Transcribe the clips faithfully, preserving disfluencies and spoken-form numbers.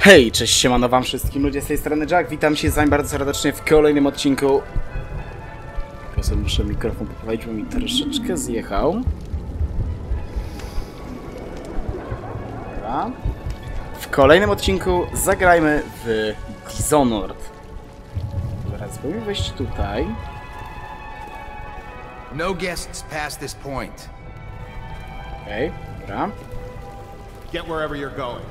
Hej, cześć, siemano wam wszystkim ludzie, z tej strony Jack, witam się z wami bardzo serdecznie w kolejnym odcinku. Ja sobie muszę mikrofon poprawić, bo mi troszeczkę zjechał. Dobra. W kolejnym odcinku zagrajmy w Dishonored. Dobra, spróbuję wejść tutaj. No guests past this point. Okej, okay, dobra. Get wherever you're going.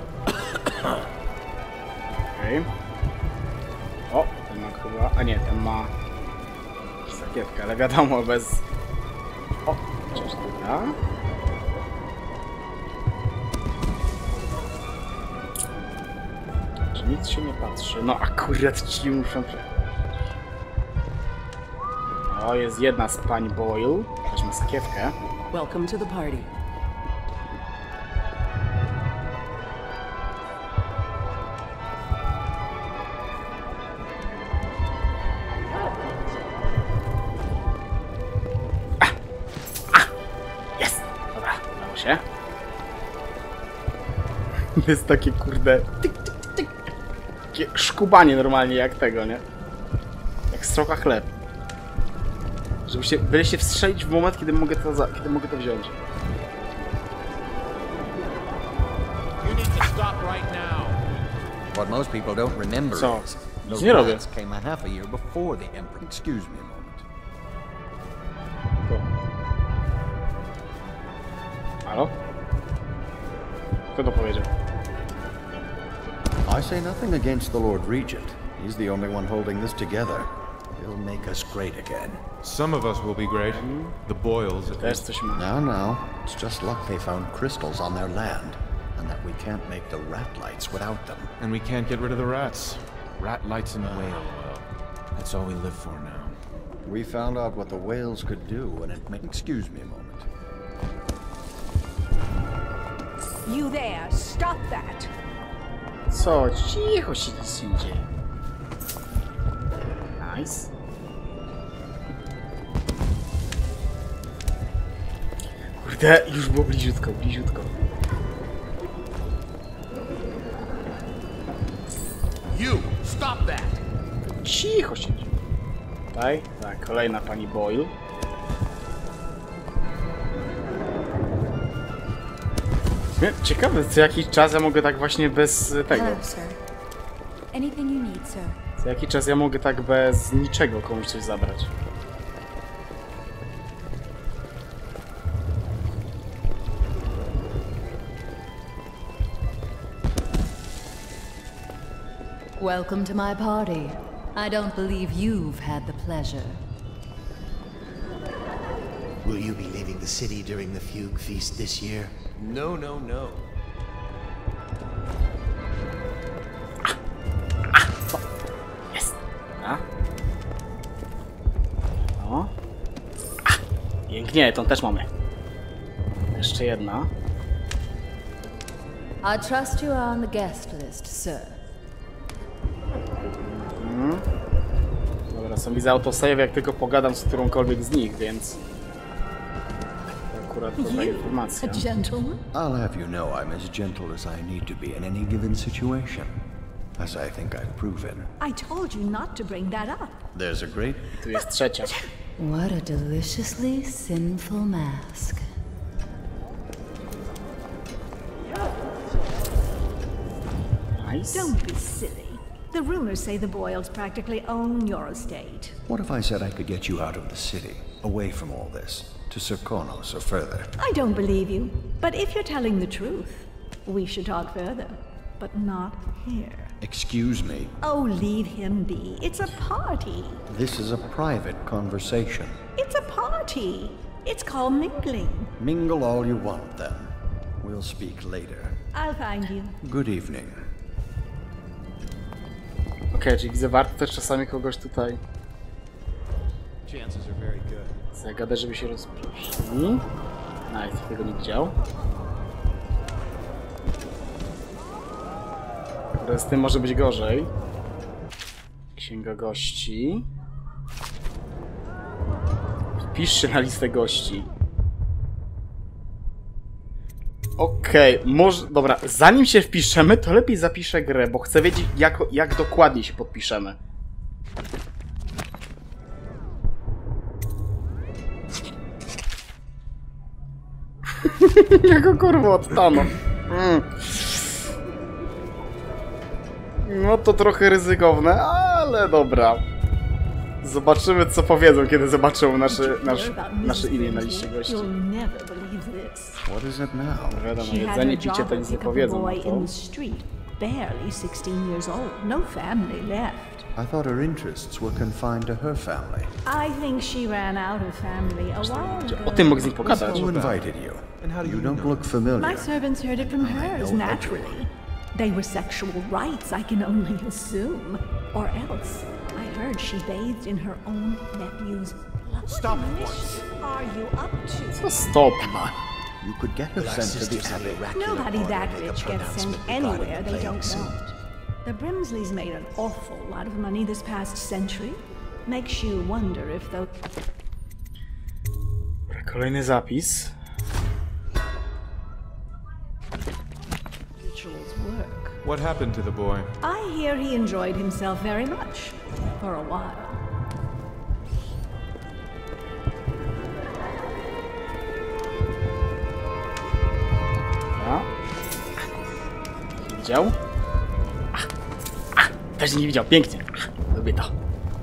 Okej. Okay. O, ten ma chyba... A nie, ten ma... sakiewkę, ale wiadomo, bez... O, cześć, dobra. Czy nic się nie patrzy? No akurat ci muszę... O, jest jedna z pań Boyle. Weźmy sakiewkę. Welcome to the party. Się. Jest takie kurde tyk, tyk, tyk. Takie szkubanie normalnie jak tego, nie? Jak stroka chleb. Żeby się, byle się wstrzelić w moment, kiedy mogę to, za, kiedy mogę to wziąć. What most people don't remember Co? is Nic nie robię. came a half a year before the Emperor. Excuse me a moment. Halo? Kto to powiedział? I say nothing against the Lord Regent. He's the only one holding this together. He'll make us great again. Some of us will be great. The Boyles, at Też least. coś ma. Now, now, it's just luck they found crystals on their land, and that we can't make the rat lights without them. And we can't get rid of the rats. Rat lights and whale oil. That's all we live for now. We found out what the whales could do, and it made... Excuse me a moment. You there, stop that! Co? Cicho się nic nie dzieje. Nice. Kurde, już było bliziutko, bliziutko. You stop that! Cicho się dzieje. Tutaj, tak, kolejna pani Boyle. Ciekawe, co jakiś czas ja mogę tak właśnie bez tego. Hello, sir. Anything you need, sir. Co jakiś czas ja mogę tak bez niczego komuś coś zabrać. Welcome to my party. I don't believe you've had the pleasure. Will you be leaving the city during the Fugue Feast this year? No, no, no. Jest. A? O. A. Pięknie, tą też mamy. Jeszcze jedna. I trust you are on the guest list, sir. Mhm. Dobra, są widzę autosave, jak tylko pogadam z którąkolwiek z nich, więc... akurat to informacja. A gentleman? I'll have you know I'm as gentle as I need to be in any given situation, as I think I've proven. I told you not to bring that up. There's a great... Tu jest trzecia. What a deliciously sinful mask. Nice. Don't be silly. The rumors say the Boyles practically own your estate. What if I said I could get you out of the city, away from all this, to Serkonos or further? I don't believe you, but if you're telling the truth, we should talk further, but not here. Excuse me. Oh, leave him be. It's a party. This is a private conversation. It's a party. It's called mingling. Mingle all you want, then. We'll speak later. I'll find you. Good evening. Okej, okay, czyli widzę, warto też czasami kogoś tutaj Chances are very good. zagadać, żeby się rozproszyli. Nice, tego nie widział. Dobra, z tym może być gorzej. Księga gości. Wpisz się na listę gości. Okej, okay, może... Dobra, zanim się wpiszemy, to lepiej zapiszę grę, bo chcę wiedzieć, jak, jak dokładnie się podpiszemy. Jako kurwa odtano. Mm. No to trochę ryzykowne, ale dobra. Zobaczymy, co powiedzą, kiedy zobaczą nasze, nasz, nasze imię na liście gości. What is it now? Wiadomo, jedzenie, picie to nic nie powiedzą. No to... barely sixteen years old, no family left. I thought her interests were confined to her family. I think she ran out of family a while ago. O tym mogę z nim pogadać. Who invited you? You don't look familiar. My servants heard it from hers, naturally. They were sexual rights, I can only assume. Or else, I heard she bathed in her own nephew's blood. Stop it What once. are you up to? Co stop? You could get her Our sent to the sisters have Abbey. oracular Nobody power that to make a rich gets sent pronouncement regarding anywhere the they plague don't soon. want. The Brimsleys made an awful lot of money this past century. Makes you wonder if those... Kolejny zapis. rituals work. What happened to the boy? I hear he enjoyed himself very much. For a while. A? Widział? A, a, też nie widział, pięknie. A, lubię to.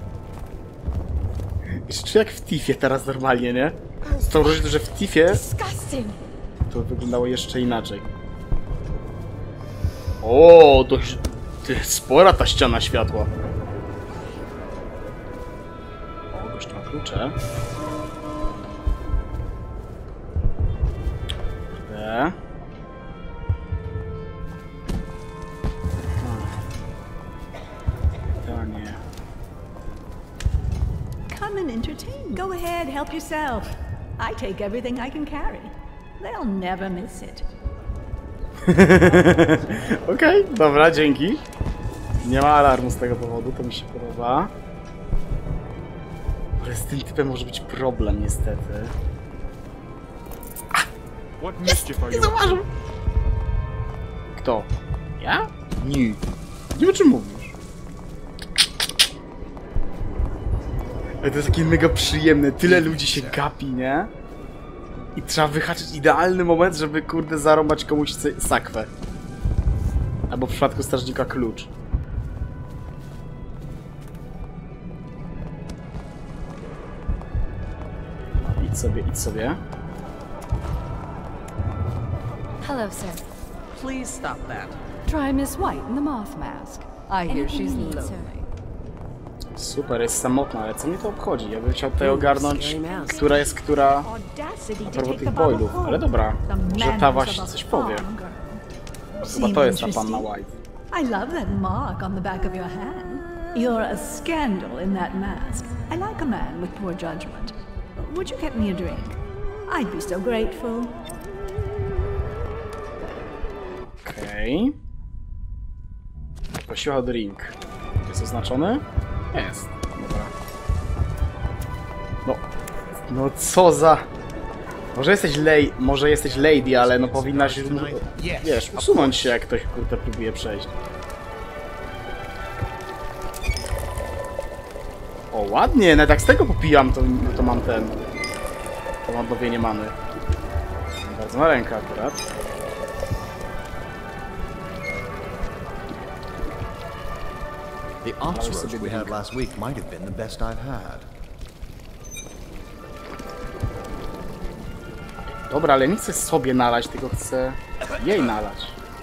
Jeszcze czuję jak w Tiffie teraz normalnie, nie? Z tą różnicą, że w Tiffie Disgusting! to wyglądało jeszcze inaczej. O, dość ty, spora ta ściana światła. O, gość ma klucze. Kurde. Pytanie. Come and entertain. Go ahead, help yourself. I take everything I can carry. They'll never miss it. Okej, okay, dobra, dzięki. Nie ma alarmu z tego powodu, to mi się podoba. Ale z tym typem może być problem, niestety. What mischief are you? Zauważył! Kto? Ja? Nie. Nie wiem, o czym mówisz. Ale to jest takie mega przyjemne, tyle ludzi się gapi, nie? I trzeba wyhaczyć idealny moment, żeby kurde zarąbać komuś sakwę. Albo w przypadku strażnika klucz. No, idź sobie, idź sobie. Hello, sir. Please stop that. Try Miss White in the moth mask. I hear Anything she's you need, sir. lonely. Super, jest samotna, ale co mnie to obchodzi? Ja bym chciał tutaj ogarnąć, która jest która Audacity a to propos take tych the bottle boilów. home. Ale dobra, The że ta manners właśnie of a coś powie. farm girl. Chyba Seems to jest ta interesting. panna White. I love that mark on the back of your hand. You're a scandal in that mask. I like a man with poor judgment. Would you get me a drink? I'd be so grateful. Okej. Okay. Prosiła o drink. Jest oznaczony? Jest. Dobra. No. No co za... Może jesteś lej... Może jesteś lady, ale no powinnaś... Wiesz, usunąć się, jak ktoś kurde próbuje przejść. O, ładnie, nawet jak z tego popijam, to, to mam ten... To mam odnowienie many. Bardzo na rękę akurat. The ox roast we had last week might have been the best I've had. Dobra, ale nie chcę sobie nalać, tylko chcę jej nalać.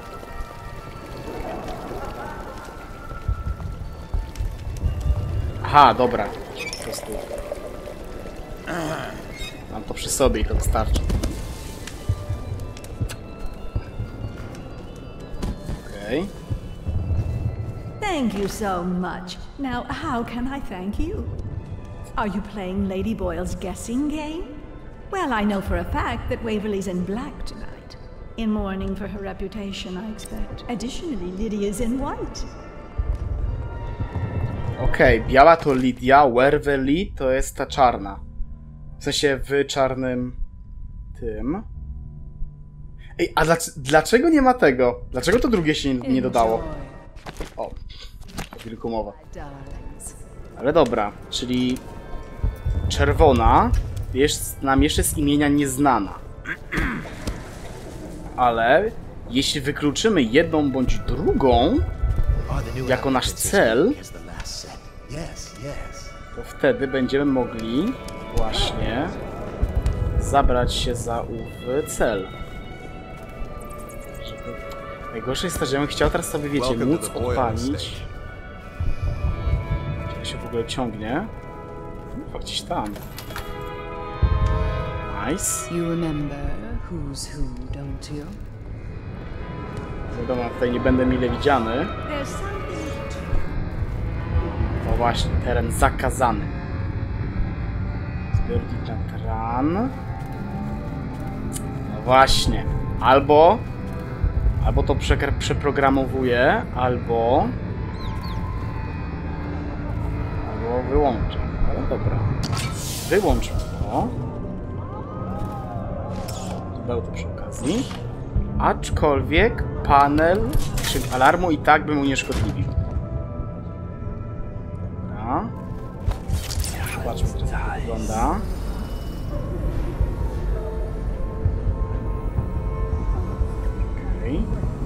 Aha, dobra. Po prostu... Mam to przy sobie i to wystarczy. Okej. Okay. Thank you so much. Now, how can I thank you? Are you playing Lady Boyle's guessing game? Well, I know for a fact that Waverly's in black tonight. In mourning for her reputation, I expect. Additionally, Lydia's in white. Okej, okay, biała to Lydia, Waverly to jest ta czarna. W sensie w czarnym... tym. Ej, a dlac dlaczego nie ma tego? Dlaczego to drugie się nie, nie dodało? O, o wilku mowa. Ale dobra, czyli czerwona jest nam jeszcze z imienia nieznana. Ale jeśli wykluczymy jedną bądź drugą jako nasz cel, to wtedy będziemy mogli właśnie zabrać się za ów cel. Najgorsze jest to, że ja bym chciał teraz sobie, wiecie, móc odpalić. Gdzie się w ogóle ciągnie? Gdzieś tam. Nice. You remember who's who, don't you? Wiadomo, tutaj nie będę mile widziany. O właśnie, teren zakazany. Zbiornik na tran. No właśnie. Albo... Albo to przeprogramowuję, albo... Albo wyłączę. Ale dobra. Wyłączmy to. Był to przy okazji. Aczkolwiek panel krzyk alarmu i tak bym unieszkodliwił. Dobra. Zobaczmy, jak to wygląda. Okej.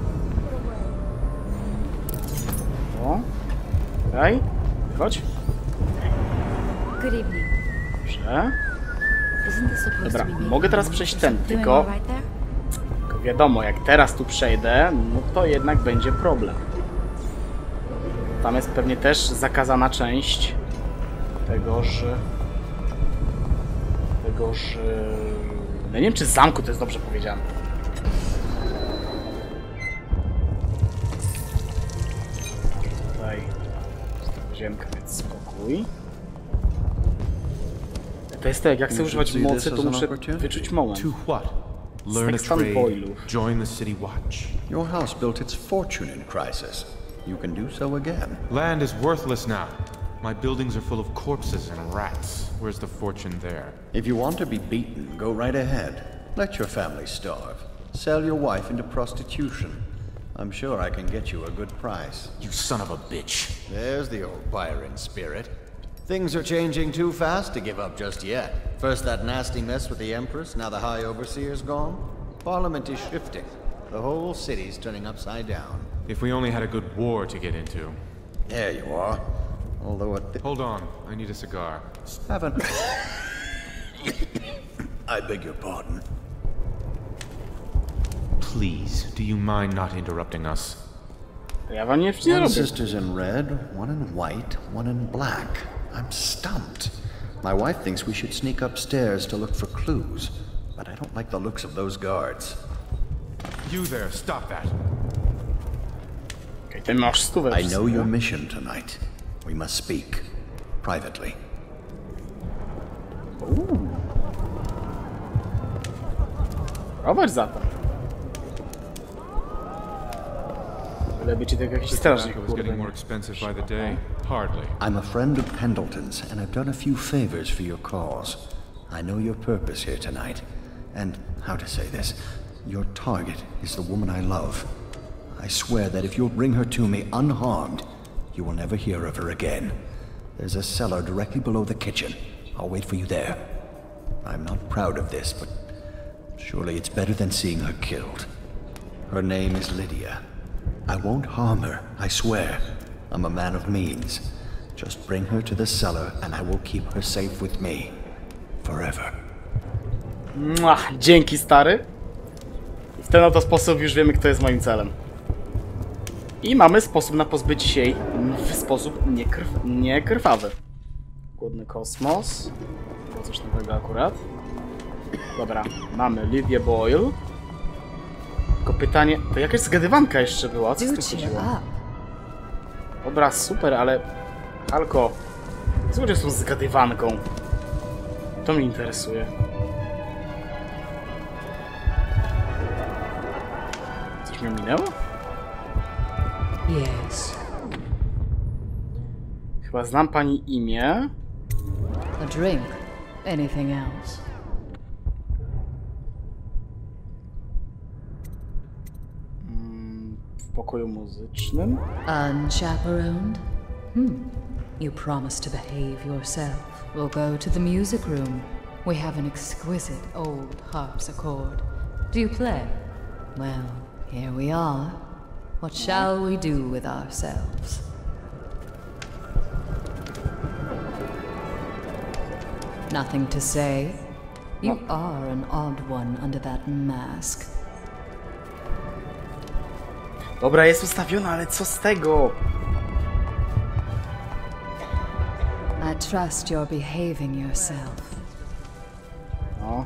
O. Okej. Chodź. Good evening. Dobrze. Isn't this supposed Dobra, to be mogę teraz making przejść noise? ten, Doing tylko... all right there? Tylko wiadomo, jak teraz tu przejdę, no to jednak będzie problem. Tam jest pewnie też zakazana część tego, że... Tego, że... No nie wiem, czy zamku to jest dobrze powiedziane. Tutaj jest ziemka, więc spokój. To jest tak, jak chcę używać mocy, to muszę wyczuć moment. To what? Learn a Sexton trade, Boylów. join the city watch. Your house built its fortune in crisis. You can do so again. Land is worthless now. My buildings are full of corpses and rats. Where's the fortune there? If you want to be beaten, go right ahead. Let your family starve. Sell your wife into prostitution. I'm sure I can get you a good price. You son of a bitch. There's the old Byron spirit. Things are changing too fast to give up just yet. First that nasty mess with the Empress, now the High Overseer's gone. Parliament is shifting. The whole city's turning upside down. If we only had a good war to get into. There you are. Although at the... Hold on, I need a cigar. Haven't... I beg your pardon. Please, do you mind not interrupting us? Ja wam nie nie One robię. sister's in red, one in white, one in black. I'm stumped. My wife thinks we should sneak upstairs to look for clues, but I don't like the looks of those guards. You there, stop that. Okej, ty masz stówę. I know your mission tonight. We must speak. Privately. Robert za to. Lepiej ci tak jakiś strażnik, Tobacco is kurde. getting more expensive by the day. Hardly. I'm a friend of Pendleton's, and I've done a few favors for your cause. I know your purpose here tonight, and how to say this, your target is the woman I love. I swear that if you'll bring her to me unharmed, you will never hear of her again. There's a cellar directly below the kitchen. I'll wait for you there. I'm not proud of this, but surely it's better than seeing her killed. Her name is Lydia. I won't harm her, I swear. I'm a man of means. Just bring her to the cellar and I will keep her safe with me. Forever. Mua, dzięki, stary. W ten oto sposób już wiemy, kto jest moim celem. I mamy sposób na pozbycie się jej w sposób niekrw niekrwawy. Głodny kosmos. Było coś nowego akurat. Dobra, mamy Lydię Boyle. Tylko pytanie, to jakaś zgadywanka jeszcze była? Co z tym chodziło? Dobra, super, ale... Halko, co będzie z tą zgadywanką? To mnie interesuje. Coś mnie minęło? Yes. Chyba znam pani imię. A drink. Anything else? pokoju muzycznym. Unchaperoned? Hmm. You promised to behave yourself. We'll go to the music room. We have an exquisite old harpsichord. Do you play? Well, here we are. What shall we do with ourselves? Nothing to say? You are an odd one under that mask. Dobra, jest ustawiona, ale co z tego? I trust you're behaving yourself. No.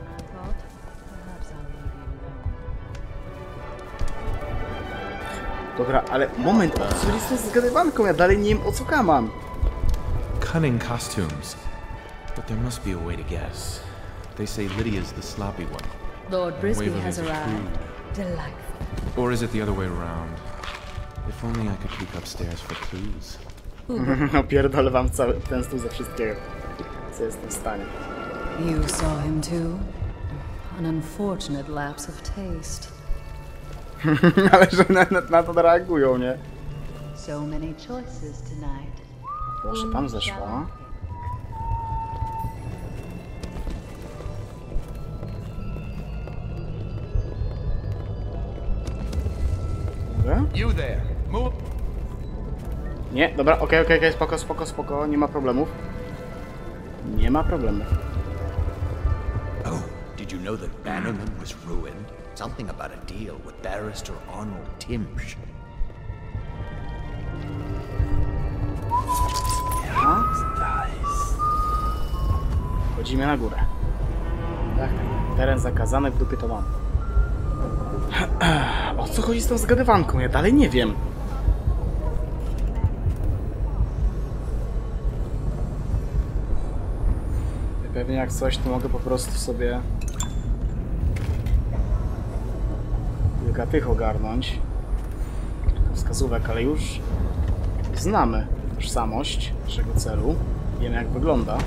Dobra, ale moment, o co jest z zgadywanką? Ja dalej nie wiem, o co kamam. Cunning costumes. But there must be a way to guess. They say Lydia's the sloppy one. Lord Brisby Waverly's has a arrived. prude. Delightful. Or is it the other way around? If only I could peek upstairs for clues. No pierdolę wam cały ten stół ze wszystkiego, co jestem w stanie. You saw him too? An unfortunate lapse of taste. Ale że na, na, na to reagują, nie? So many choices tonight. Proszę, tam zeszła. You there. Move. Nie, dobra, okej, okej, okej, spoko, spoko, spoko, nie ma problemów. Nie ma problemów. Oh, did you know that Bannerman was ruined? Something about a deal with Barrister Arnold Timsh. Aha. Chodzimy na górę. Tak, tak. Teren zakazany, w dupie to mam. O co chodzi z tą zgadywanką? Ja dalej nie wiem. Pewnie jak coś, to mogę po prostu sobie kilka tych ogarnąć. Wskazówek, ale już znamy tożsamość naszego celu. Wiemy, jak wygląda.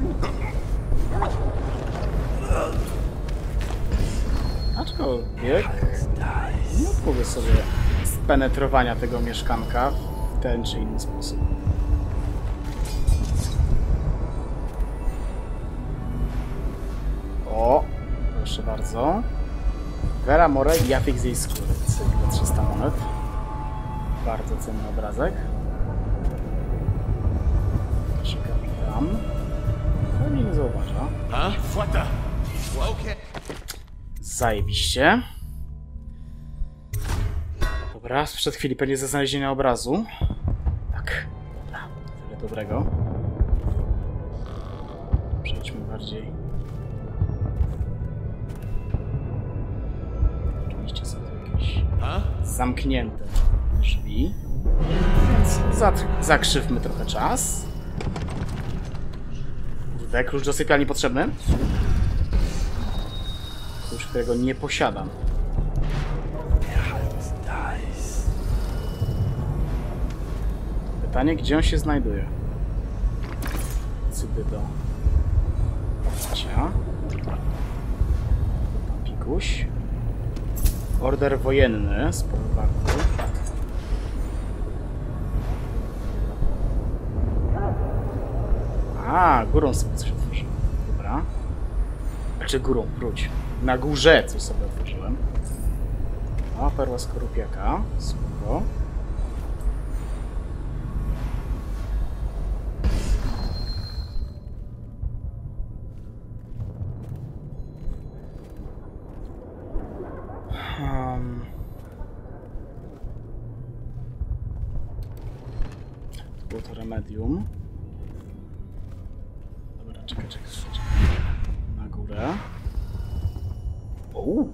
Aczkolwiek nie odpowie sobie spenetrowania tego mieszkanka w ten czy inny sposób. O, proszę bardzo. Vera More i Jafik z jej skóry. Cykl trzysta monet. Bardzo cenny obrazek. Czekam tam. Pewnie nie zauważa. Zajebiście. Dobra, sprzed chwili pewnie ze znalezienia obrazu. Tak. Dobra, tyle dobrego. Przejdźmy bardziej. Oczywiście są tu jakieś zamknięte drzwi. Więc zakrzywmy trochę czas. Kurde, klucz do sypialni potrzebny? Klucz, którego nie posiadam. Pytanie, gdzie on się znajduje? Cudy do picia. Pikuś. Order wojenny z powartu. A, górą sobie coś otworzyłem. Dobra. Znaczy górą, wróć. Na górze coś sobie otworzyłem. O, perła skorupiaka. Spoko. Um. To było to remedium. Dobra, czekaj, czekaj, czekaj. Na górę. Uuu.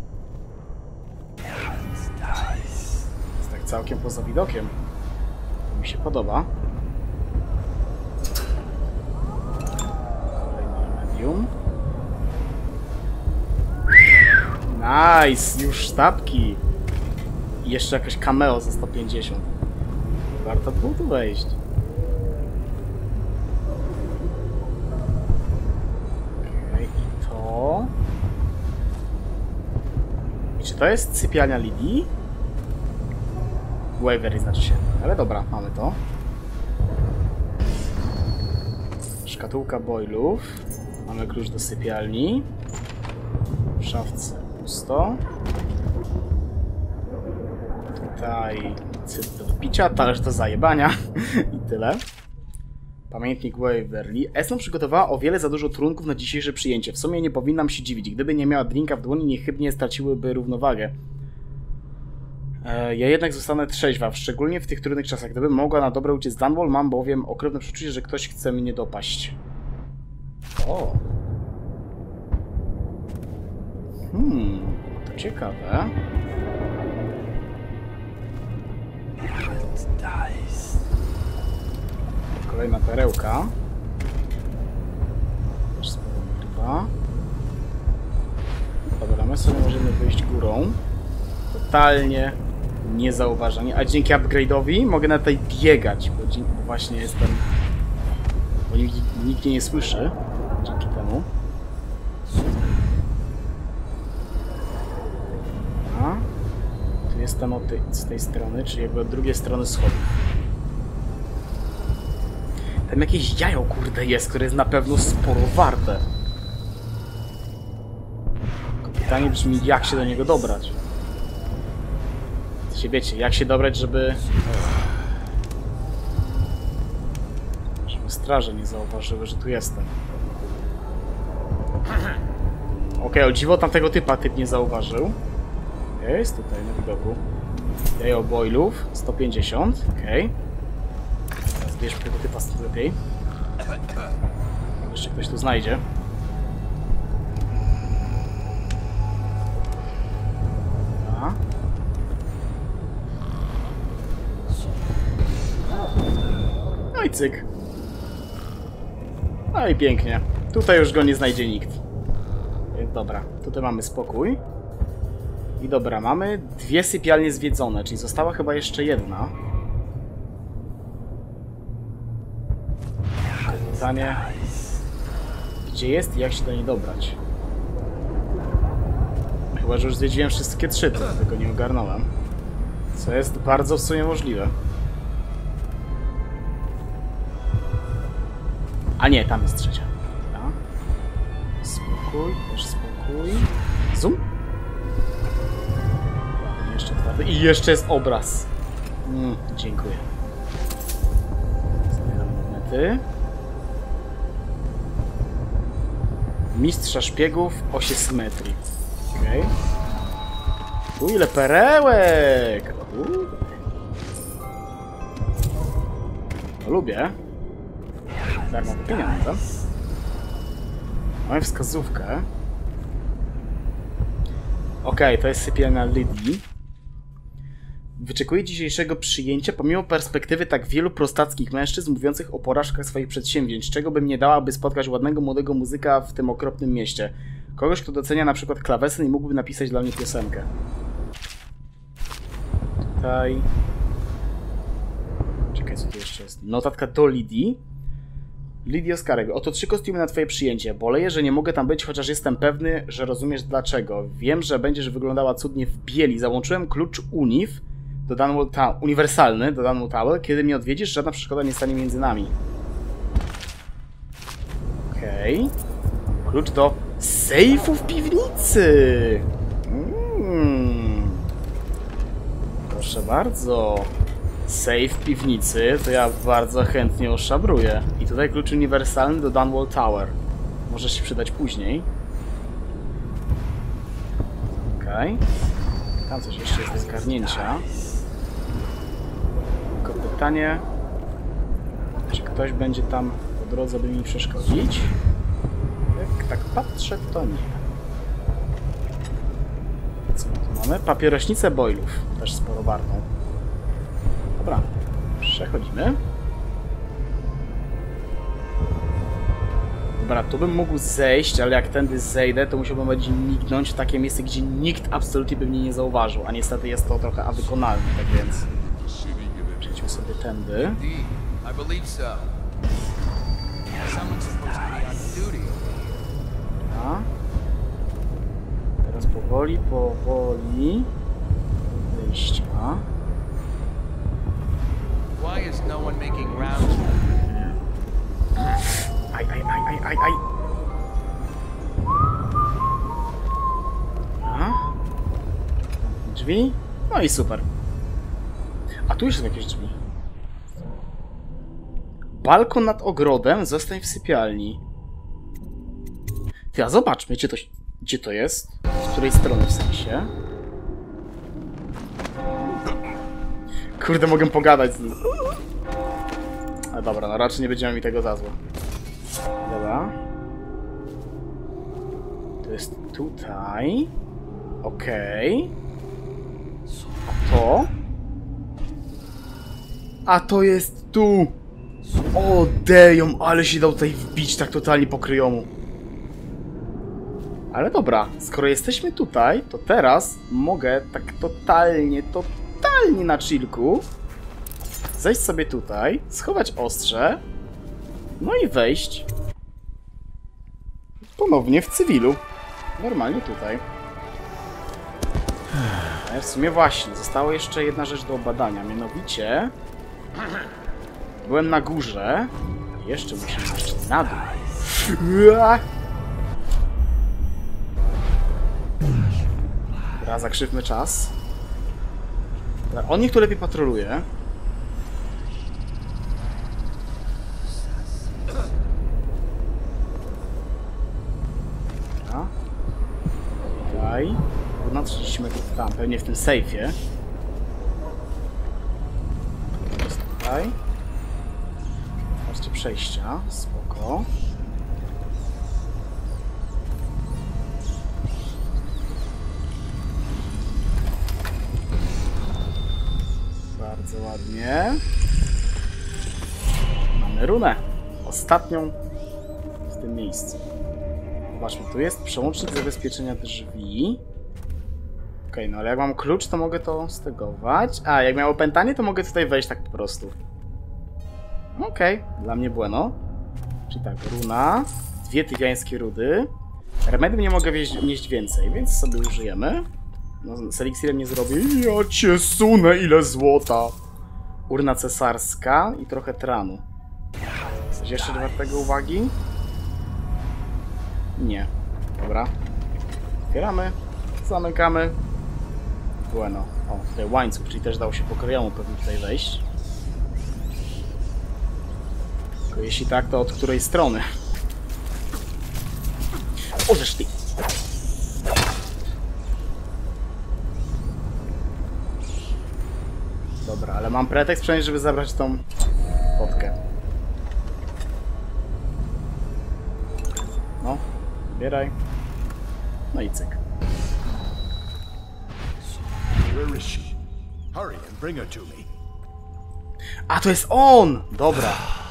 Jest tak całkiem poza widokiem. To mi się podoba. Kolejne remedium. Nice! Już sztabki! I jeszcze jakaś cameo za sto pięćdziesiąt. Warto było tu wejść. Okej, i to... I czy to jest sypialnia Lidii? Waverly znaczy się. Ale dobra, mamy to. Szkatułka boilów. Mamy klucz do sypialni. W szafce pusto. Tutaj cyt do picia, talerz do zajebania i tyle. Pamiętnik Waverly. Esno przygotowała o wiele za dużo trunków na dzisiejsze przyjęcie. W sumie nie powinnam się dziwić. Gdyby nie miała drinka w dłoni, niechybnie straciłyby równowagę. E, ja jednak zostanę trzeźwa, szczególnie w tych trudnych czasach. Gdybym mogła na dobre uciec z Dunwall, mam bowiem okropne przeczucie, że ktoś chce mnie dopaść. O. Hmm, to ciekawe. Kolejna perełka. Też sporo chyba. Dobra, my sobie możemy wyjść górą. Totalnie niezauważanie. A dzięki upgrade'owi mogę na tej biegać, bo, dzięki, bo właśnie jestem... Bo nikt, nikt mnie nie słyszy. Dzięki temu. A tu jestem od tej, z tej strony, czyli jakby od drugiej strony schodów. Tam jakieś jajo, kurde, jest, które jest na pewno sporo warte. Tylko pytanie brzmi, jak się do niego dobrać. Się wiecie, jak się dobrać, żeby... Żeby straże nie zauważyły, że tu jestem. Okej, okay, o dziwo tamtego typa typ nie zauważył. Jest tutaj na widoku. Jajo boilów, sto pięćdziesiąt, okej. Okay. Teraz bierzmy tego typa stąd lepiej. Jeszcze ktoś tu znajdzie. A. No i cyk. No i pięknie. Tutaj już go nie znajdzie nikt. Więc dobra, tutaj mamy spokój. I dobra, mamy dwie sypialnie zwiedzone, czyli została chyba jeszcze jedna. Pytanie, gdzie jest i jak się do niej dobrać? Chyba, że już zwiedziłem wszystkie trzy, to tego nie ogarnąłem. Co jest bardzo w sumie możliwe. A nie, tam jest trzecia. Dobra. Spokój, też spokój. Zoom. Jeszcze twardy. I jeszcze jest obraz. Mm, dziękuję. Zbieram monety. Mistrza szpiegów, osie symetrii. Okej. Okay. U, ile perełek! Kurde. To lubię. Darmowe pieniądze. Mamy wskazówkę. Okej, okay, to jest sypialnia Lidii. Wyczekuję dzisiejszego przyjęcia, pomimo perspektywy tak wielu prostackich mężczyzn mówiących o porażkach swoich przedsięwzięć, czego bym nie dała, by spotkać ładnego, młodego muzyka w tym okropnym mieście. Kogoś, kto docenia na przykład klawesyn i mógłby napisać dla mnie piosenkę. Tutaj... Czekaj, co tu jeszcze jest? Notatka do Lidii. Lidii Oskarek. Oto trzy kostiumy na twoje przyjęcie. Boleję, że nie mogę tam być, chociaż jestem pewny, że rozumiesz dlaczego. Wiem, że będziesz wyglądała cudnie w bieli. Załączyłem klucz Unif do Dunwall Tower, uniwersalny do Dunwall Tower. Kiedy mnie odwiedzisz, żadna przeszkoda nie stanie między nami. Okej. Okay. Klucz do sejfu w piwnicy. Mm. Proszę bardzo. Safe w piwnicy, to ja bardzo chętnie oszabruję. I tutaj klucz uniwersalny do Dunwall Tower. Może się przydać później. Okej. Okay. Tam coś jeszcze jest do zgarnięcia. Tylko pytanie, czy ktoś będzie tam po drodze, by mi przeszkodzić? Jak tak patrzę, to nie. Co my tu mamy? Papierośnicę boilów. Też sporo wartą. Dobra, przechodzimy. Dobra, tu bym mógł zejść, ale jak tędy zejdę, to musiałbym będzie niknąć w takie miejsce, gdzie nikt absolutnie by mnie nie zauważył. A niestety jest to trochę awykonalne, tak więc... Przejdźmy sobie tędy. Dobra. Teraz powoli, powoli... Wyjścia. Why is no one making rounds? Aj, aj, aj, aj, aj, aj. A? Drzwi? No i super. A tu już są jakieś drzwi. Balkon nad ogrodem, zostań w sypialni. Ty, a zobaczmy, gdzie to, gdzie to jest. Z której strony w sensie. Kurde, mogę pogadać z nim. Ale dobra, no raczej nie będziemy mi tego za złe. Dobra. To jest tutaj. Okej. A to? A to jest tu! O, deją, ale się dał tutaj wbić tak totalnie po kryjomu. Ale dobra, skoro jesteśmy tutaj, to teraz mogę tak totalnie, totalnie na chillku zejść sobie tutaj, schować ostrze, no i wejść ponownie w cywilu. Normalnie tutaj. Ale w sumie właśnie, została jeszcze jedna rzecz do obadania, mianowicie byłem na górze, a jeszcze musimy iść na dół. Dobra, zakrzywmy czas. Dobra, on niech tu lepiej patroluje. Dobra. Tutaj. Ponad trzydzieści metrów tam, pewnie w tym sejfie. Jest tutaj. Patrzcie, przejścia. Spoko. Bardzo ładnie. Mamy runę. Ostatnią w tym miejscu. Zobaczmy, tu jest przełącznik zabezpieczenia drzwi. Okej, okay, no ale jak mam klucz, to mogę to stegować. A, jak miałem opętanie, to mogę tutaj wejść tak po prostu. Okej, okay, dla mnie bueno. Czyli tak, runa, dwie tywiańskie rudy. Remedium nie mogę wieść, nieść więcej, więc sobie użyjemy. No, z eliksirem nie zrobię. Ja cię sunę, ile złota! Urna cesarska i trochę tranu. Coś jeszcze do wartego uwagi? Nie. Dobra. Otwieramy. Zamykamy. Bueno. O, tutaj łańcuch, czyli też dało się po kryjomu pewnie tutaj wejść. Tylko jeśli tak, to od której strony? Ożeż ty! Dobra, ale mam pretekst przynajmniej, żeby zabrać tą fotkę. No, zbieraj. No i cyk. Where is she? Hurry and bring her to me. A, to jest on! Dobra.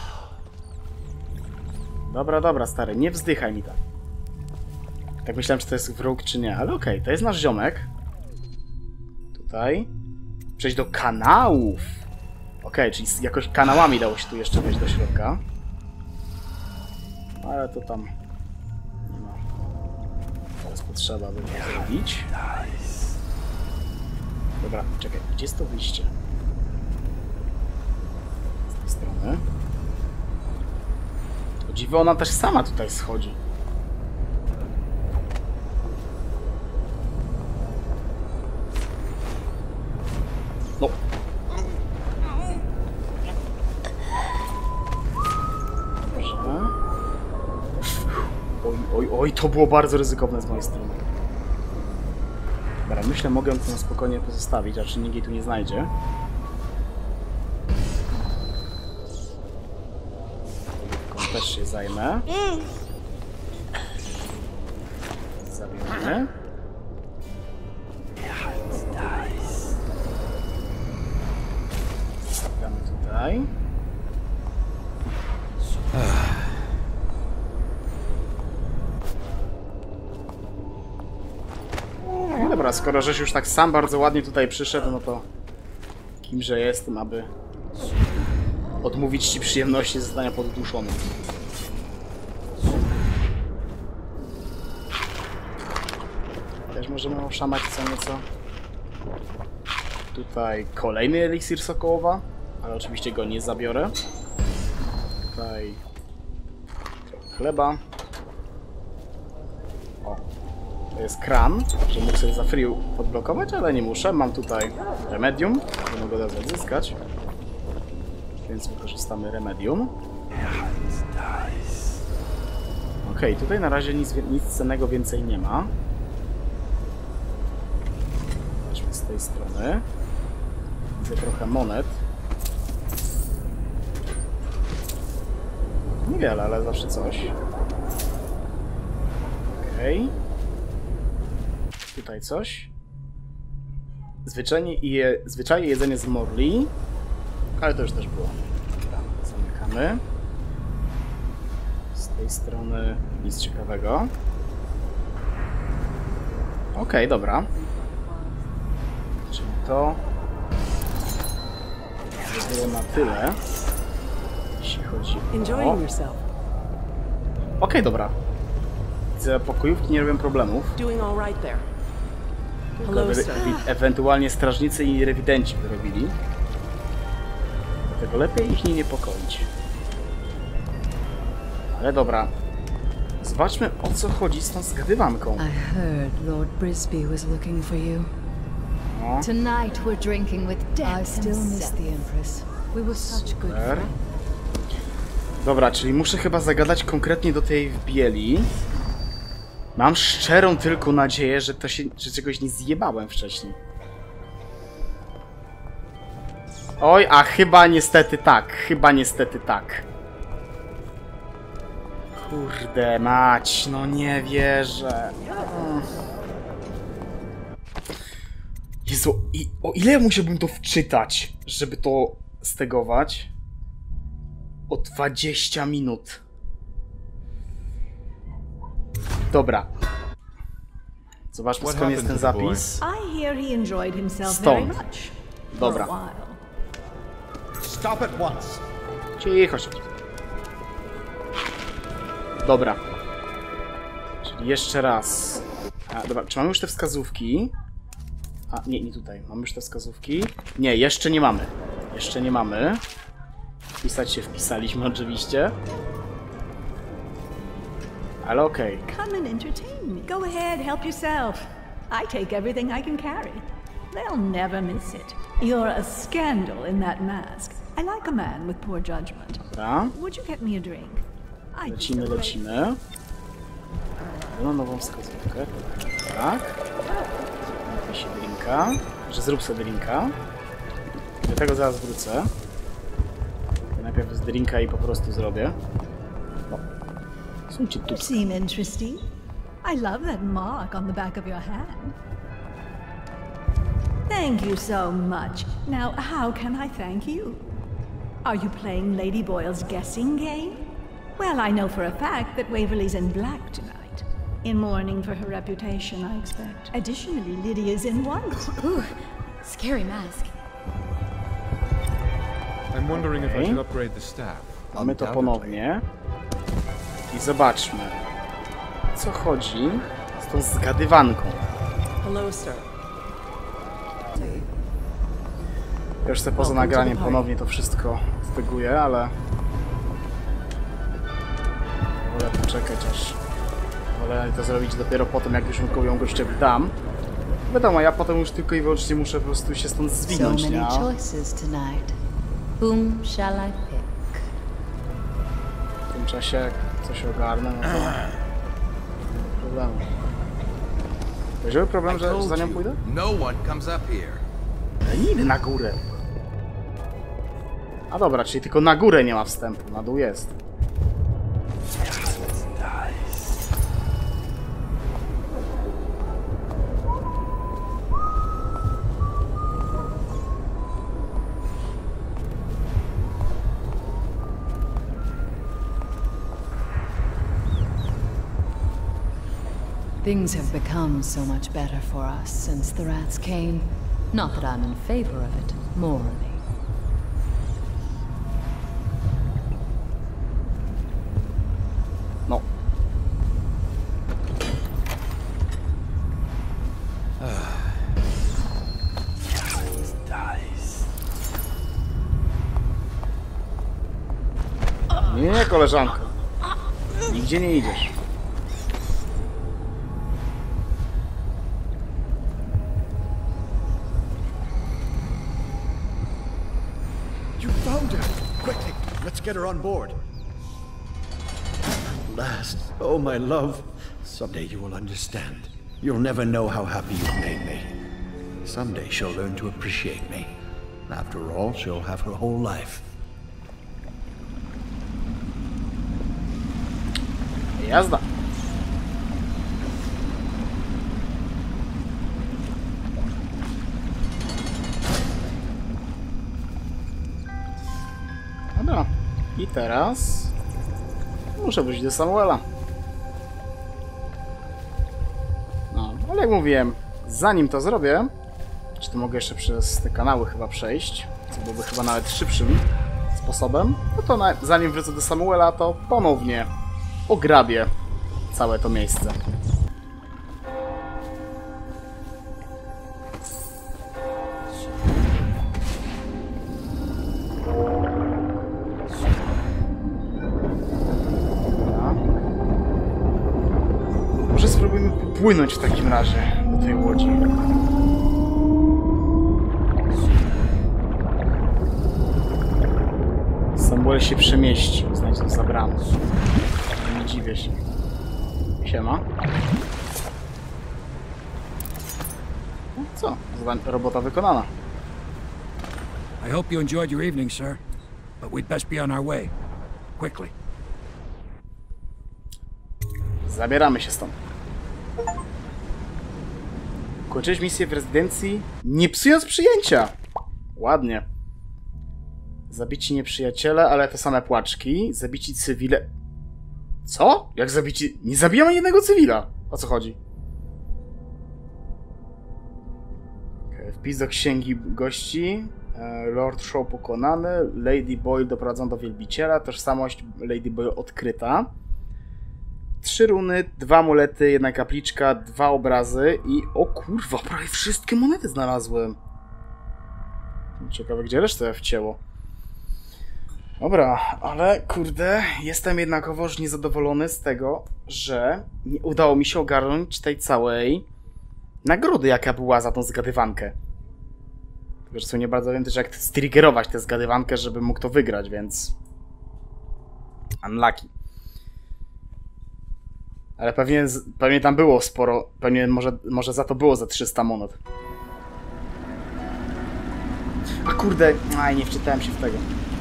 Dobra, dobra, stary, nie wzdychaj mi tak. Tak myślałem, czy to jest wróg, czy nie, ale okej, okay, to jest nasz ziomek. Tutaj. Przejść do kanałów. Okej, okay, czyli jakoś kanałami dało się tu jeszcze wejść do środka. Ale to tam nie ma teraz potrzeba, by to zrobić. Dobra, czekaj, gdzie jest to wyjście? Z tej strony. O dziwo, ona też sama tutaj schodzi. No. Dobrze. Oj, oj, oj, to było bardzo ryzykowne z mojej strony. Dobra, myślę, mogę to na spokojnie pozostawić, a czy nikt jej tu nie znajdzie. Tylko też się zajmę. Zabijamy. Stawiamy tutaj. No dobra, skoro żeś już tak sam bardzo ładnie tutaj przyszedł, no to kimże jestem, aby odmówić ci przyjemności zostania podduszonym. Też możemy oszamać co nieco. Tutaj kolejny eliksir sokołowa. ale oczywiście go nie zabiorę. Tutaj trochę chleba. O, to jest kran, że mógł sobie za free odblokować, ale nie muszę. Mam tutaj remedium, które mogę od razu odzyskać. Więc wykorzystamy remedium. Okej, okay, tutaj na razie nic, nic cennego więcej nie ma. Weźmy z tej strony. Widzę trochę monet. Niewiele, ale zawsze coś. Okej. Okay. Tutaj coś. Zwyczajnie, je, zwyczajnie jedzenie z Morley. Ale to już też było. Dobra, zamykamy. Z tej strony nic ciekawego. Okej, okay, dobra. Czyli to było na tyle, jeśli chodzi o... Okej, okay, dobra. Widzę, pokojówki nie robią problemów. Tylko e ewentualnie strażnicy i rewidenci by robili. Dlatego lepiej ich nie niepokoić. Ale dobra. Zobaczmy, o co chodzi z tą zgadywanką. I heard Lord Brisby was looking for you. No. Tonight we're drinking with death. I still miss the Empress. We were such good friends. Dobra, czyli muszę chyba zagadać konkretnie do tej w bieli. Mam szczerą tylko nadzieję, że to się, że czegoś nie zjebałem wcześniej. Oj, a chyba niestety tak, chyba niestety tak. Kurde mać, no nie wierzę. Jezu, i o ile musiałbym to wczytać, żeby to stegować? O dwadzieścia minut. Dobra. Zobaczmy, skąd jest ten zapis. Stąd. Dobra. Stop at once. Cicho się. Dobra. Czyli jeszcze raz. A, dobra, czy mamy już te wskazówki? A, nie, nie tutaj. Mamy już te wskazówki? Nie, jeszcze nie mamy. Jeszcze nie mamy. Wpisać się wpisaliśmy oczywiście. Ale okej. Okay. Come and entertain me. Go ahead, help yourself. I take everything I can carry. They'll never miss it. You're a scandal in that mask. I like a man with poor judgment. Dobra. Would you get me a drink? Lecimy, lecimy. Mam nową wskazówkę. Tak. Napij się drinka. Że zrób sobie drinka. Do tego zaraz wrócę. Najpierw z drinka i po prostu zrobię. O. Słuchajcie tu. Seem interesting. I love that mark on the back of your hand. Thank you so much. Now, how can I thank you? Are you playing Lady Boyle's guessing game? Well, I know for a fact that Waverly's in black tonight. In mourning for her reputation, I expect. Additionally, Lydia's in white. Ooh, scary mask. I'm wondering if I should upgrade the staff. Mamy to ponownie. I zobaczmy, co chodzi z tą zgadywanką. Hello, sir. Ja już sobie poza nagraniem ponownie to wszystko steguję, ale wolę poczekać, aż wolę to zrobić dopiero potem, jak już ją gościowi dam. Wiadomo, ja potem już tylko i wyłącznie muszę po prostu się stąd zwinąć, nie? Whom shall I pick? W tym czasie, jak coś ogarnę, no to nie ma problemu. Będzie problem, że za nią pójdę? No one comes up here. Ale nie idę na górę. A dobra, czyli tylko na górę nie ma wstępu, na dół jest. Things have become so much better for us since the rats came. Not that I'm in favor of it, morally. No. Nie, nie, koleżanko. Nigdzie nie idziesz. You found her! Quickly, let's get her on board. Last, oh my love. Someday you will understand. You'll never know how happy you've made me. Someday she'll learn to appreciate me. After all, she'll have her whole life. Jazda. Dobra. I teraz muszę wrócić do Samuela. No, ale jak mówiłem, zanim to zrobię, czy to mogę jeszcze przez te kanały chyba przejść, co byłoby chyba nawet szybszym sposobem, no to na, zanim wrócę do Samuela, to ponownie ograbię całe to miejsce. Może spróbujmy popłynąć w takim razie do tej łodzi. Samuel się przemieścił, znajdź to za bramą. Nie dziwię się. Siema. No co? Robota wykonana. I hope you enjoyed your evening, sir. But we'd best be on our way. Quickly. Zabieramy się stąd. Kończyłeś misję w rezydencji, nie psując przyjęcia. Ładnie. Zabici nieprzyjaciele, ale te same płaczki. Zabici cywile... Co? Jak zabici... Nie zabijam ani jednego cywila. O co chodzi? Okay, wpis do księgi gości. Lord Shaw pokonany. Lady Boyle doprowadzona do wielbiciela. Tożsamość Lady Boyle odkryta. Trzy runy, dwa amulety, jedna kapliczka, dwa obrazy i... O kurwa, prawie wszystkie monety znalazłem. Ciekawe, gdzie resztę wcięło. Dobra, ale kurde, jestem jednakowoż niezadowolony z tego, że nie udało mi się ogarnąć tej całej nagrody, jaka była za tą zgadywankę. Tylko, że sobie nie bardzo wiem też, jak striggerować tę zgadywankę, żeby mógł to wygrać, więc... Unlucky. Ale pewnie, pewnie tam było sporo, pewnie może, może za to było za trzysta monet. A kurde, aj, nie wczytałem się w tego.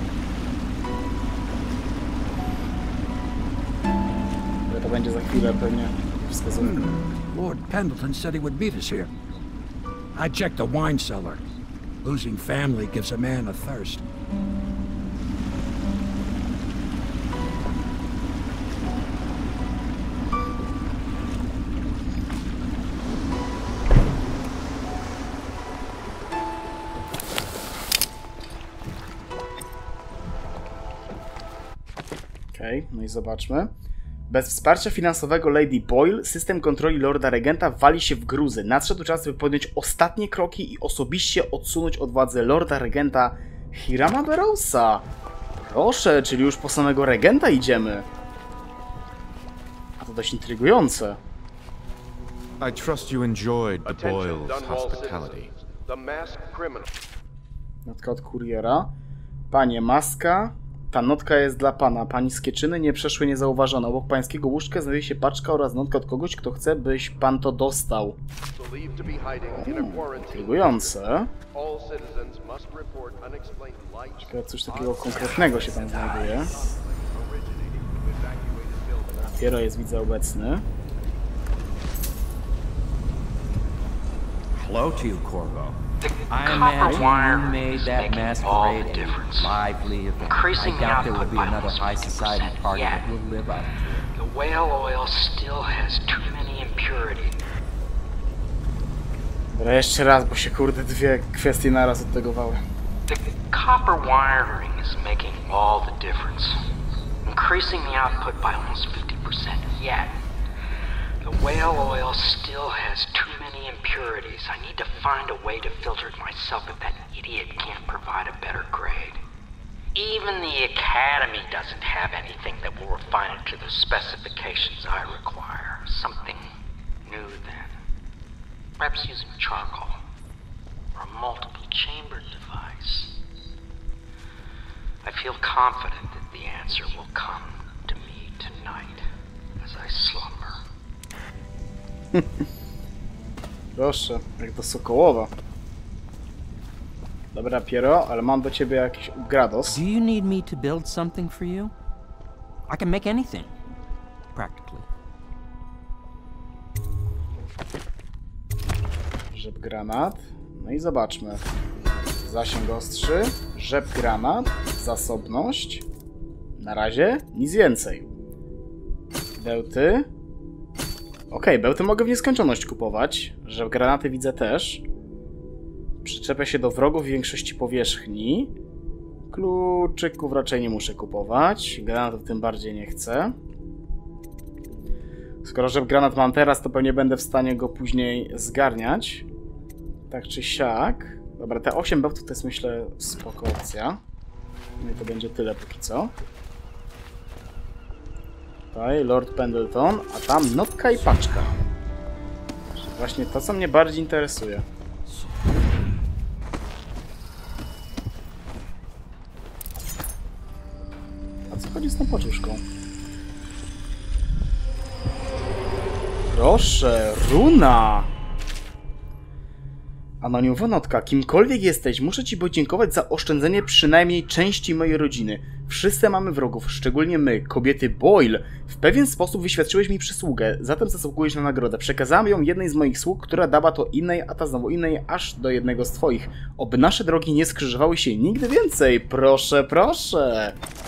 Ale to będzie za chwilę pewnie wskazówka. Lord Pendleton said he would meet us here. I checked the wine cellar. Losing family gives a man a thirst. Okej, okay, no i zobaczmy. Bez wsparcia finansowego Lady Boyle system kontroli Lorda Regenta wali się w gruzę. Nadszedł czas, by podjąć ostatnie kroki i osobiście odsunąć od władzy Lorda Regenta Hirama Barrowsa. Proszę, czyli już po samego Regenta idziemy. A to dość intrygujące. I trust you enjoyed the Boyle's hospitality. Notka od kuriera. Panie, maska. Ta notka jest dla pana. Pańskie czyny nie przeszły niezauważone. Obok pańskiego łóżka znajduje się paczka oraz notka od kogoś, kto chce, byś pan to dostał. Intrygujące. Ciekawe, coś takiego konkretnego się tam znajduje. Piero jest, widzę, obecny. Hello to you, Corvo. I imagine you made that masquerade a lively event. I doubt there will be another high society party that will live up to it. The whale oil still has too many impurities. Dobra, jeszcze raz, bo się kurde dwie kwestie naraz odtegowały. The copper wiring is making all the difference. Increasing the output by almost fifty percent yet. The whale oil still has too many impurities. I need to find a way to filter it myself if that idiot can't provide a better grade. Even the Academy doesn't have anything that will refine it to the specifications I require. Something new then. Perhaps using charcoal. Or a multiple chamber device. I feel confident that the answer will come to me tonight as I slumber. Proszę, jak do Sokołowa. Dobra, Piero, ale mam do ciebie jakiś grados. Do you need me to build something for you? I can make anything, practically. Rzep granat. No i zobaczmy. Zasięg ostrzy, rzep granat, zasobność. Na razie nic więcej. Bełty. Okej, bełty mogę w nieskończoność kupować. Rzep granaty widzę też. Przyczepię się do wrogów w większości powierzchni. Kluczyków raczej nie muszę kupować. Granatów tym bardziej nie chcę. Skoro rzep granat mam teraz, to pewnie będę w stanie go później zgarniać. Tak czy siak. Dobra, te osiem bełtów to jest, myślę, spoko opcja. No i to będzie tyle póki co. Tutaj Lord Pendleton, a tam notka i paczka. Właśnie to, co mnie bardziej interesuje. A co chodzi z tą paczuszką? Proszę, runa! Anonimowa notka. Kimkolwiek jesteś, muszę ci podziękować za oszczędzenie przynajmniej części mojej rodziny. Wszyscy mamy wrogów, szczególnie my, kobiety Boyle. W pewien sposób wyświadczyłeś mi przysługę, zatem zasługujesz na nagrodę. Przekazałem ją jednej z moich sług, która dała to innej, a ta znowu innej, aż do jednego z twoich. Oby nasze drogi nie skrzyżowały się nigdy więcej. Proszę, proszę.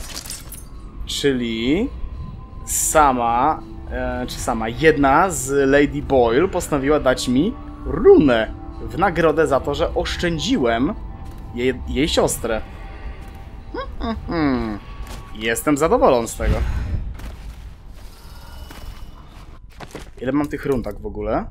Czyli sama, e, czy sama jedna z Lady Boyle postanowiła dać mi runę w nagrodę za to, że oszczędziłem jej, jej siostrę. Hmm, hmm, hmm. Jestem zadowolony z tego. Ile mam tych run tak w ogóle?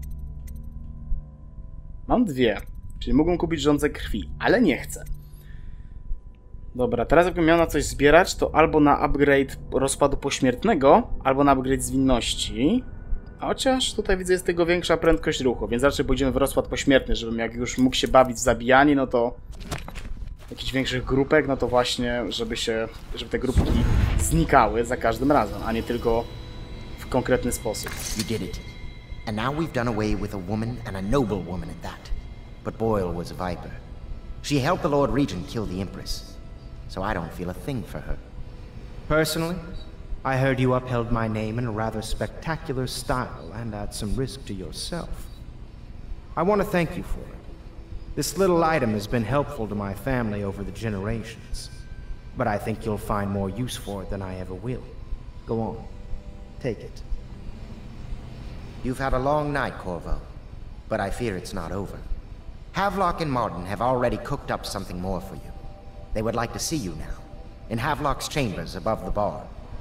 Mam dwie. Czyli mógłbym kupić żądzę krwi, ale nie chcę. Dobra, teraz jakbym miał na coś zbierać, to albo na upgrade rozpadu pośmiertnego, albo na upgrade zwinności. Chociaż tutaj widzę, jest tego większa prędkość ruchu, więc raczej pójdziemy w rozkład pośmiertny, żebym jak już mógł się bawić w zabijanie, no to jakichś większych grupek, no to właśnie, żeby się, żeby te grupki znikały za każdym razem, a nie tylko w konkretny sposób. You did it. And now we've done away with a woman and a noble woman at that. But Boyle was a viper. She helped the Lord Regent kill the Empress, so I don't feel a thing for her. Personally, I heard you upheld my name in a rather spectacular style and at some risk to yourself. I want to thank you for it. This little item has been helpful to my family over the generations, but I think you'll find more use for it than I ever will. Go on. Take it. You've had a long night, Corvo, but I fear it's not over. Havelock and Martin have already cooked up something more for you. They would like to see you now, in Havelock's chambers above the bar.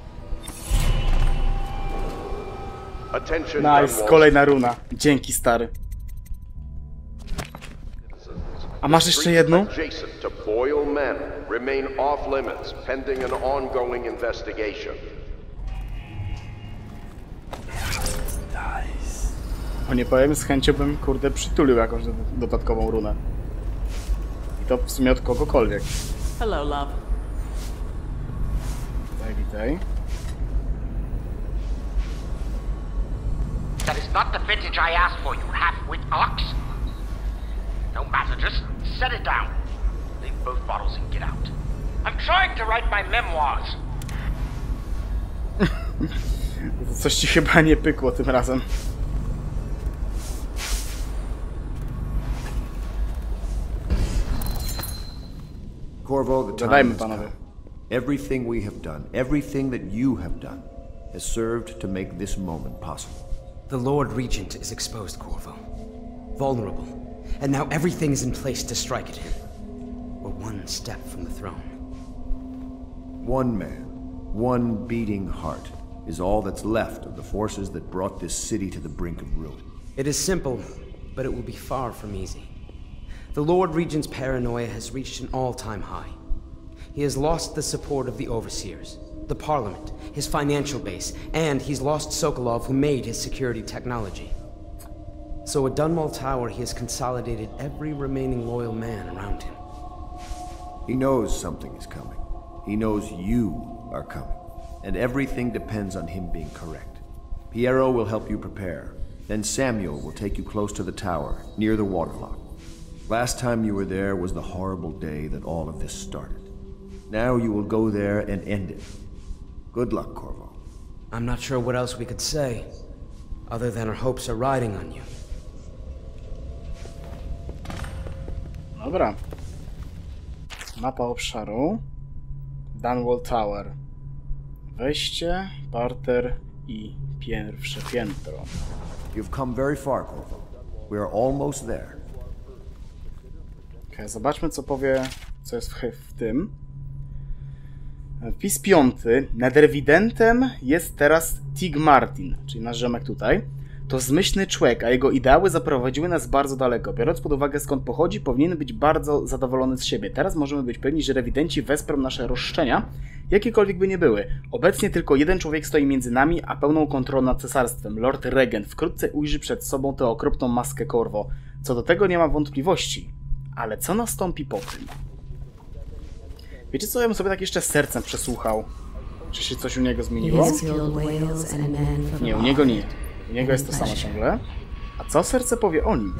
Nice, kolejna runa. Dzięki, stary. A masz jeszcze jedną? Adjacent to Boyle Manor remain off limits pending an ongoing investigation. Nice. O, nie powiem, z chęcią bym, kurde, przytulił jakąś dodatkową runę. I to w sumie od kogokolwiek. Hello, love. Witaj, witaj. That is not the vintage I asked for, you half-wit ox. No matter, just set it down. Leave both bottles and get out. I'm trying to write my memoirs. Coś ci chyba nie pykło tym razem. Corvo, the time Zadajmy, has panowie. come. Everything we have done, everything that you have done, has served to make this moment possible. The Lord Regent is exposed, Corvo. Vulnerable. And now everything is in place to strike at him. We're one step from the throne. One man, one beating heart, is all that's left of the forces that brought this city to the brink of ruin. It is simple, but it will be far from easy. The Lord Regent's paranoia has reached an all-time high. He has lost the support of the Overseers, the Parliament, his financial base, and he's lost Sokolov, who made his security technology. So at Dunwall Tower, he has consolidated every remaining loyal man around him. He knows something is coming. He knows you are coming. And everything depends on him being correct. Piero will help you prepare. Then Samuel will take you close to the tower, near the waterlock. Last time you were there was the horrible day that all of this started. Now you will go there and end it. Good luck, Corvo. I'm not sure what else we could say, other than our hopes are riding on you. Dobra. Mapa obszaru. Dunwall Tower. Wejście, parter i pierwsze piętro. You've come very far, Corvo. We are almost there. Okay, zobaczmy, co powie, co jest w, w tym. Wpis piąty. Netherwidentem jest teraz Tig Martin, czyli nasz ziomek tutaj. To zmyślny człowiek, a jego ideały zaprowadziły nas bardzo daleko. Biorąc pod uwagę, skąd pochodzi, powinien być bardzo zadowolony z siebie. Teraz możemy być pewni, że rewidenci wesprą nasze roszczenia, jakiekolwiek by nie były. Obecnie tylko jeden człowiek stoi między nami, a pełną kontrolą nad cesarstwem. Lord Regent wkrótce ujrzy przed sobą tę okropną maskę Corvo. Co do tego nie mam wątpliwości. Ale co nastąpi po tym? Wiecie co, ja bym sobie tak jeszcze sercem przesłuchał. Czy się coś u niego zmieniło? Nie, u niego nie. U niego jest to samo ciągle. A co serce powie o nim?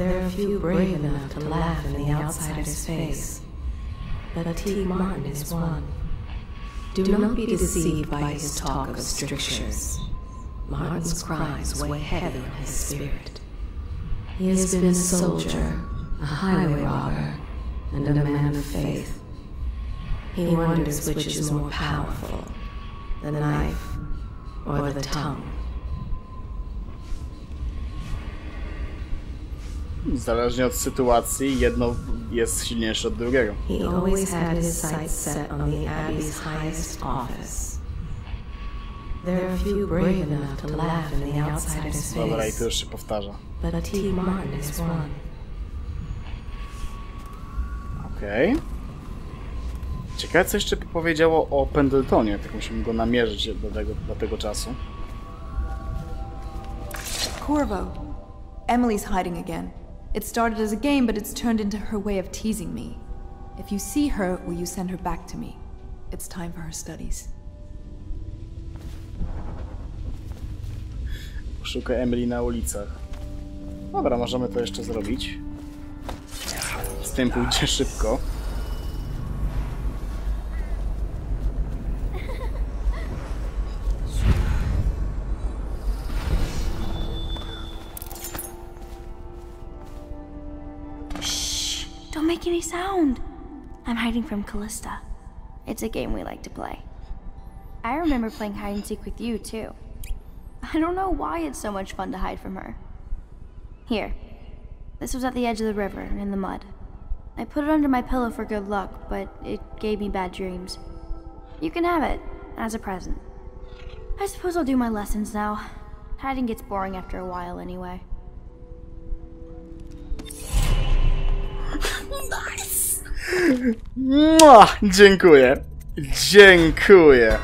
Do not be deceived by his talk of strictures. Martin's crimes weigh heavy on his spirit. He has been a soldier, a highway robber, and a man of faith. He wonders which is more powerful, the knife or the tongue. Zależnie od sytuacji, jedno jest silniejsze od drugiego. He always had his sights set on the Abbey's highest office. There are few brave enough to laugh in the outsider's face. Dobra, i to już się powtarza. But Tig Martin is one. Okej. Okay. Ciekawe, co jeszcze powiedziało o Pendletonie. Tak musimy go namierzyć do tego, do tego czasu. Corvo. Emily's hiding again. It started as a game, but it's turned into her way of teasing me. If you see her, will you send her back to me? It's time for her studies. Szukaj Emily na ulicach. Dobra, możemy to jeszcze zrobić. Z tym pójdzie szybko. Don't make any sound. I'm hiding from Callista. It's a game we like to play. I remember playing hide and seek with you, too. I don't know why it's so much fun to hide from her. Here. This was at the edge of the river, in the mud. I put it under my pillow for good luck, but it gave me bad dreams. You can have it, as a present. I suppose I'll do my lessons now. Hiding gets boring after a while anyway. Nice! Mua, dziękuję. Dziękuję.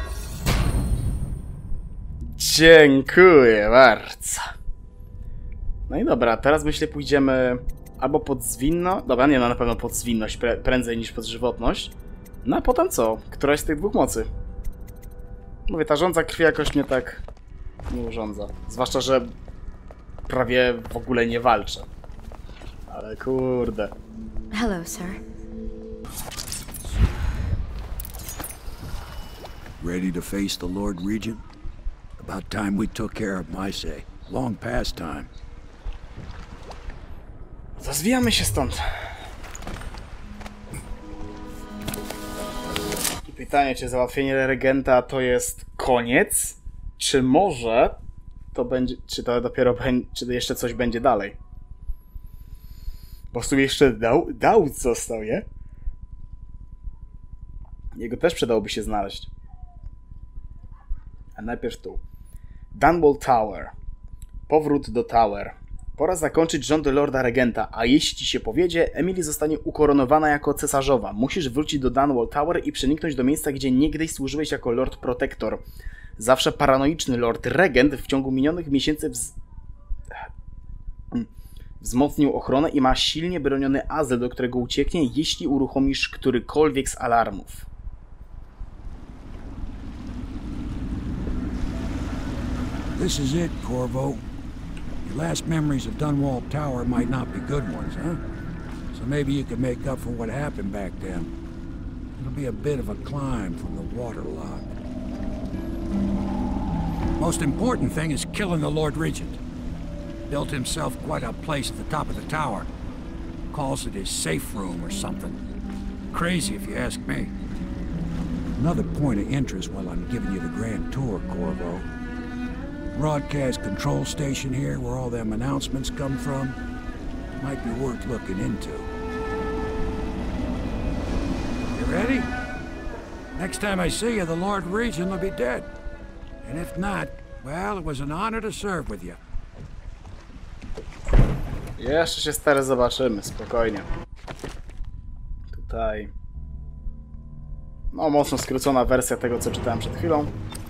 Dziękuję bardzo. No i dobra, teraz myślę pójdziemy albo pod zwinność. Dobra, nie, no na pewno pod zwinność pre prędzej niż pod żywotność. No a potem co? Któraś z tych dwóch mocy. Mówię, ta żądza krwi jakoś mnie tak nie urządza. Zwłaszcza, że prawie w ogóle nie walczę. Ale kurde. Hello, sir. Ready to face the Lord Regent? About time we took care of my say. Long past time. Zwijamy się stąd. I pytanie, czy załatwienie regenta to jest koniec? Czy może to będzie, czy to dopiero będzie, czy to jeszcze coś będzie dalej? Bo w sumie jeszcze dał, dał został, nie? Jego też przydałoby się znaleźć. A najpierw tu. Dunwall Tower. Powrót do Tower. Pora zakończyć rządy Lorda Regenta, a jeśli ci się powiedzie, Emily zostanie ukoronowana jako cesarzowa. Musisz wrócić do Dunwall Tower i przeniknąć do miejsca, gdzie niegdyś służyłeś jako Lord Protector. Zawsze paranoiczny Lord Regent w ciągu minionych miesięcy wz... wzmocnił ochronę i ma silnie broniony azyl, do którego ucieknie, jeśli uruchomisz którykolwiek z alarmów. This is it, Corvo. Your last memories of Dunwall Tower might not be good ones, huh? So maybe you could make up for what happened back then. It'll be a bit of a climb from the waterlogged. Most important thing is killing the Lord Regent. Built himself quite a place at the top of the tower. Calls it his safe room or something. Crazy if you ask me. Another point of interest while I'm giving you the grand tour, Corvo. Broadcast control station here where all them announcements come from. Might be worth looking into. You ready? Next time I see you, the Lord Regent will be dead. And if not, well, it was an honor to serve with you. Jeszcze się stary zobaczymy, spokojnie. Tutaj... No, mocno skrócona wersja tego, co czytałem przed chwilą.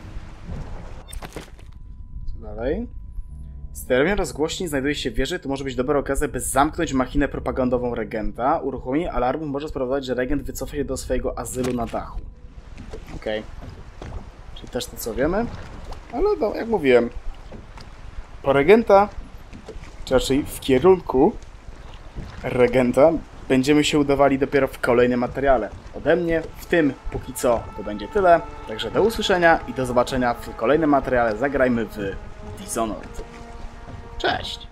Co dalej? Sterowanie rozgłośni znajduje się w wieży, to może być dobra okazja, by zamknąć machinę propagandową Regenta. Uruchomienie alarmu może spowodować, że Regent wycofa się do swojego azylu na dachu. Okej. Okay. Czyli też to, co wiemy. Ale no, jak mówiłem, po Regenta, czy raczej w kierunku Regenta, będziemy się udawali dopiero w kolejnym materiale. Ode mnie w tym póki co to będzie tyle. Także do usłyszenia i do zobaczenia w kolejnym materiale. Zagrajmy w Dishonored. Cześć!